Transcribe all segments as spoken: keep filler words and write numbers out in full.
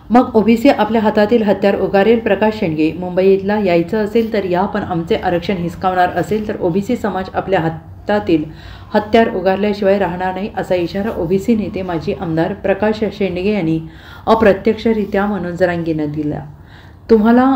मग ओबीसी आपल्या हातातील हत्यार उगारेल. प्रकाश शेंडगे. मुंबईतला यायचं असेल तर या, पण आमचे आरक्षण हिसकावणार असेल तर ओबीसी समाज आपल्या हातातील हत्यार उगारल्याशिवाय राहणार नाही, असा इशारा ओबीसी नेते माजी आमदार प्रकाश शेंडगे यांनी अप्रत्यक्षरित्या मनोज जरांगेंना दिला. तुम्हाला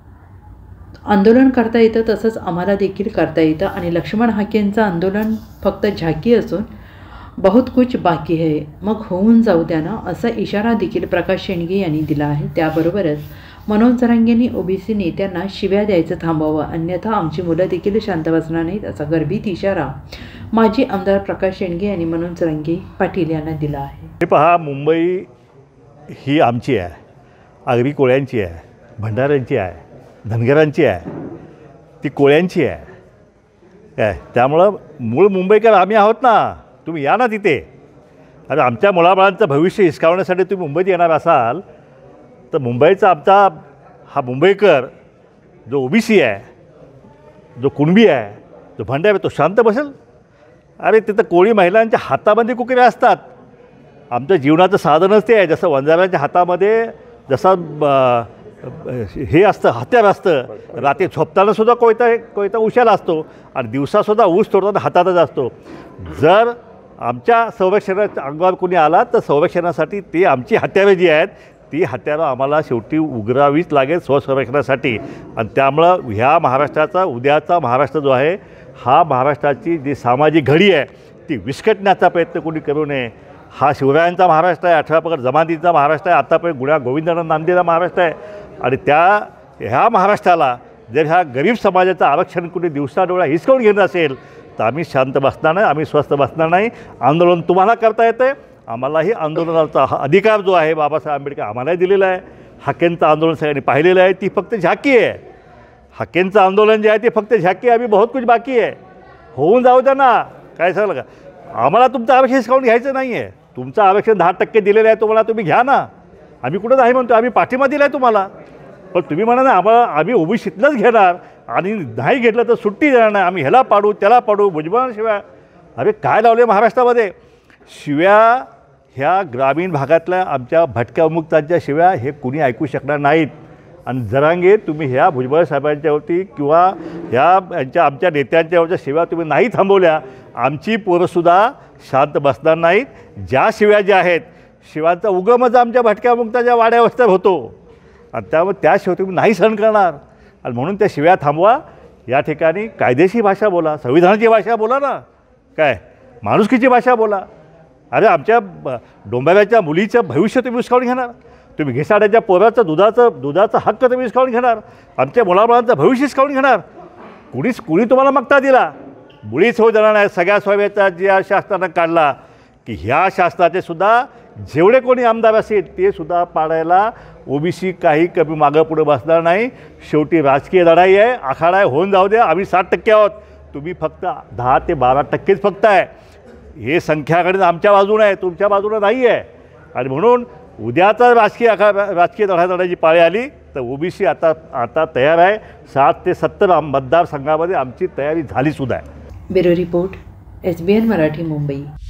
आंदोलन करता येतं तसंच आम्हाला देखील करता येतं आणि लक्ष्मण हाकेंचं आंदोलन फक्त झाकी असून बहुत कुछ बाकी है, मग होऊन जाऊ द्या ना, असा इशारा देखील प्रकाश शेंडगे यांनी दिला आहे. त्याबरोबरच मनोज जरांगेंनी ओबीसी नेत्यांना शिव्या द्यायचं थांबवावं, अन्यथा आमची मुलं देखील शांत बसणार नाहीत, असा गर्भित इशारा माजी आमदार प्रकाश शेंडगे यांनी मनोज जरांगे पाटील यांना दिला आहे. हे पहा, मुंबई ही आमची आहे, आगरी कोळ्यांची आहे, भंडाऱ्यांची आहे, धनगरांची आहे, ती कोळ्यांची आहे काय. त्यामुळं मूळ मुंबईकर आम्ही आहोत ना. तुम्ही या ना तिथे. अरे आमच्या मुलाबाळांचं भविष्य हिसकावण्यासाठी तुम्ही मुंबईत येणार असाल तर मुंबईचा आमचा हा मुंबईकर जो ओबीसी आहे, जो कुणबी आहे, जो भंडारी आहे, तो शांत बसेल? अरे तिथं कोळी महिलांच्या हातामध्ये कुकरे असतात. आमचं जीवनाचं साधनच ते आहे. जसं वंजाऱ्यांच्या हातामध्ये जसं हे असतं, हत्यार असतं, रात्री झोपतानासुद्धा कोयता कोयता उशाला असतो आणि दिवसासुद्धा ऊस तोडताना हातातच असतो. जर आमच्या संरक्षणाच्या अंगावर कोणी आला तर संरक्षणासाठी ती आमची हत्यारं जी आहेत ती हत्यारं आम्हाला शेवटी उघरावीच लागेल स्वसंरक्षणासाठी. आणि त्यामुळं ह्या महाराष्ट्राचा उद्याचा महाराष्ट्र जो आहे, हा महाराष्ट्राची जी सामाजिक घडी आहे ती विस्कटण्याचा प्रयत्न कोणी करू नये. हा शिवरायांचा महाराष्ट्र आहे, अठरा पगड जमातीचा महाराष्ट्र आहे, आतापर्यंत गुण्या गोविंदांना नांदलेला महाराष्ट्र आहे. आणि त्या ह्या महाराष्ट्राला जर ह्या गरीब समाजाचं आरक्षण कुठे दिवसा डोळा हिसकावून घेणं असेल तर आम्ही शांत बसणार नाही, आम्ही स्वस्थ बसणार नाही. आंदोलन तुम्हाला करता येतं आहे, आम्हालाही आंदोलनाचा हा अधिकार जो आहे बाबासाहेब आंबेडकर आम्हालाही दिलेला आहे. हाकेंचं आंदोलन सगळ्यांनी पाहिलेलं आहे, ती फक्त झाकी आहे. हाकेंचं आंदोलन जे आहे ते फक्त झाकी आहे. आम्ही बहुत कुछ बाकी आहे. होऊन जाऊ द्या ना. काय सांगलं का, आम्हाला तुमचं आरक्षण हिसकावून घ्यायचं नाही आहे. तुमचं आरक्षण दहा टक्के दिलेलं आहे, तुम्हाला तुम्ही घ्या ना. आम्ही कुठं नाही म्हणतो, आम्ही पाठिंबा दिला आहे तुम्हाला. पण तुम्ही म्हणा ना आम्हाला आम्ही ओबीसीतलंच घेणार आणि नाही घेतलं तर सुट्टी देणार नाही, आम्ही ह्याला पाडू त्याला पाडू भुजबळांशिवाय. अरे काय लावले महाराष्ट्रामध्ये शिव्या. ह्या ग्रामीण भागातल्या आमच्या भटक्या उमुक्तांच्या शिव्या हे कुणी ऐकू शकणार नाहीत. आणि जरांगे तुम्ही ह्या भुजबळ साहेबांच्यावरती किंवा ह्या यांच्या आमच्या नेत्यांच्यावरच्या शिव्या तुम्ही नाही थांबवल्या, आमची पोरंसुद्धा शांत बसणार नाहीत. ज्या शिव्या ज्या आहेत, शिवांचा उगमच आमच्या भटक्या मुक्ताच्या वाड्यावस्थेत होतो आणि त्यामुळे त्या शिवाय तुम्ही नाही सहन करणार. आणि म्हणून त्या शिव्या थांबवा. या ठिकाणी कायदेशीर भाषा बोला, संविधानाची भाषा बोला ना. काय माणुसकीची भाषा बोला. अरे आमच्या डोंबाव्याच्या मुलीचं भविष्य तुम्ही हिसकावून घेणार? तुम्ही घिसाड्याच्या पोराचं दुधाचं दुधाचा हक्क तुम्ही हिसकावून घेणार? आमच्या मुलाबाळांचं भविष्य हिसकावून घेणार? कुणीच कुणी तुम्हाला मागता दिला? मुळीच होऊ देणार नाही. सगळ्या स्वाव्याचा ज्या शासनानं काढला की ह्या शासनाचे सुद्धा जेवढे कोणी आमदार असेल ते सुद्धा पाडायला ओबीसी काही कमी मागं पुढे बसणार नाही. शेवटी राजकीय लढाई आहे, आखाडा आहे. होऊन जाऊ द्या. आम्ही साठ टक्के आहोत, तुम्ही फक्त दहा ते बारा टक्केच फक्त आहे. हे संख्याकडे आमच्या बाजूने आहे, तुमच्या बाजूने नाही आहे. आणि म्हणून उद्याचा राजकीय आखा राजकीय लढा लढायची पाळी आली तर ओबीसी आता आता तयार आहे. साठ ते सत्तर मतदारसंघामध्ये आमची तयारी झालीसुद्धा आहे. Bureau report, S B N Marathi, Mumbai.